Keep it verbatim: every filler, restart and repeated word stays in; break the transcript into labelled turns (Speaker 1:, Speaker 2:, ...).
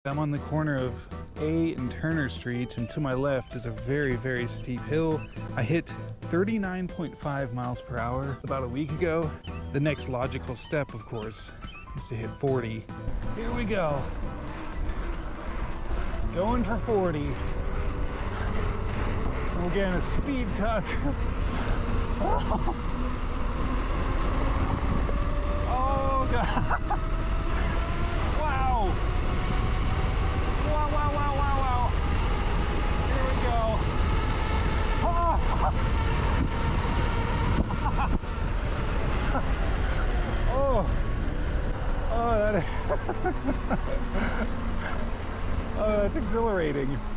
Speaker 1: I'm on the corner of A and Turner Streets, and to my left is a very, very steep hill. I hit thirty-nine point five miles per hour about a week ago. The next logical step, of course, is to hit forty. Here we go. Going for forty. We're getting a speed tuck. Oh, God. Wow. Wow, wow, wow, wow, wow. Here we go. Oh, oh, oh that is oh, that's exhilarating.